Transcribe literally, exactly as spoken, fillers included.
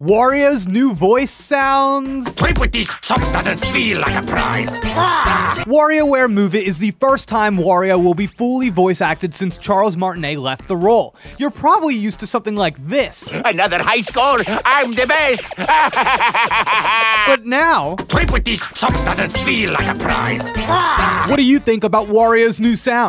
Wario's new voice sounds... Sleep with these chumps doesn't feel like a prize. Ah! WarioWare Move It is the first time Wario will be fully voice acted since Charles Martinet left the role. You're probably used to something like this. Another high score! I'm the best! But now... Sleep with these chumps doesn't feel like a prize. Ah! What do you think about Wario's new sound?